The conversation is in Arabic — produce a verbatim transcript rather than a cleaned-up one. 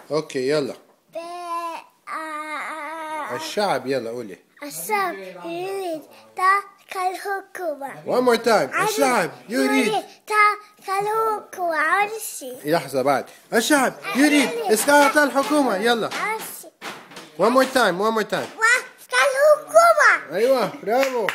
اوكي يلا. ب... آ... الشعب يلا قولي. الشعب يريد ترك الحكومة. one more time. الشعب يريد ترك الحكومة. عرشي. لحظة بعد. الشعب يريد إسقاط الحكومة. يلا. عرشي. one more time. one more time. وقت الحكومة. أيوة برافو.